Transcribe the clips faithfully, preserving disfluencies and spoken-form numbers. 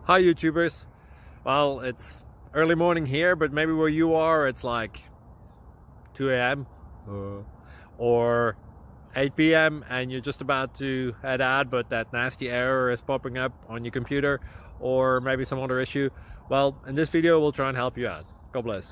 Hi YouTubers. Well, it's early morning here, but maybe where you are it's like two A M uh, or eight P M and you're just about to head out, but that nasty error is popping up on your computer, or maybe some other issue. Well, in this video we'll try and help you out. God bless.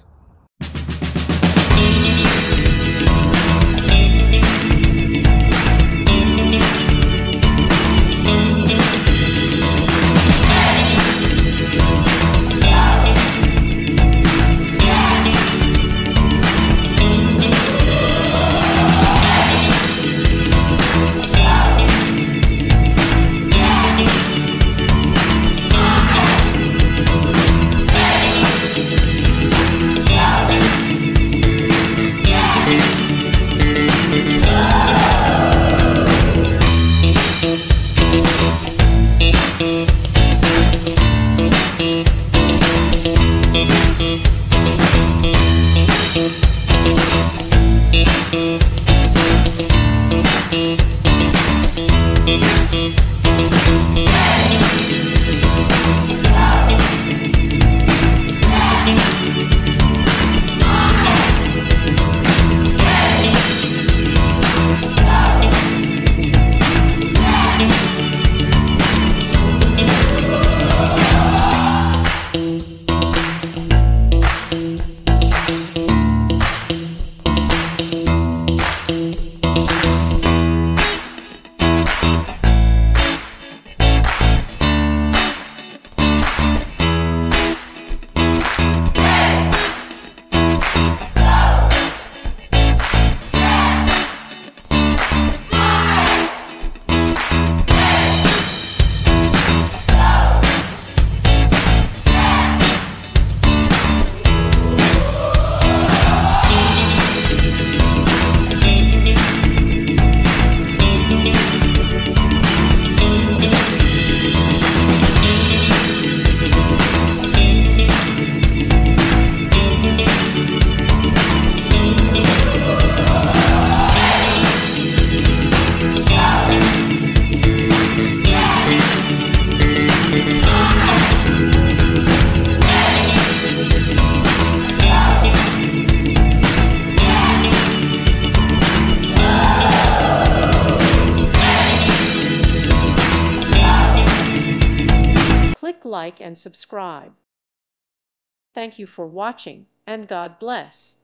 Click like and subscribe. Thank you for watching, and God bless.